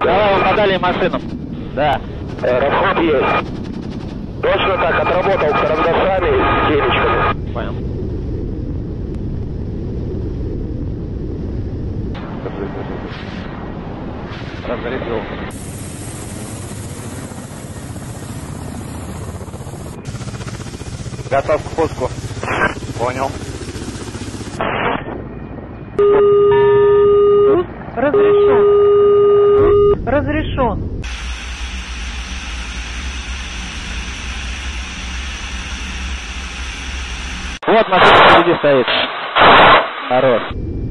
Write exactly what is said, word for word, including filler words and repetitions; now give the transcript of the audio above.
Давай, вы подали машину. Да. Э, расход есть. Точно так, отработал карандашами с темечками. Понял. Разрядил. Готов к пуску. Понял. Разрешен. Разрешен. Вот машина впереди стоит. Хорош.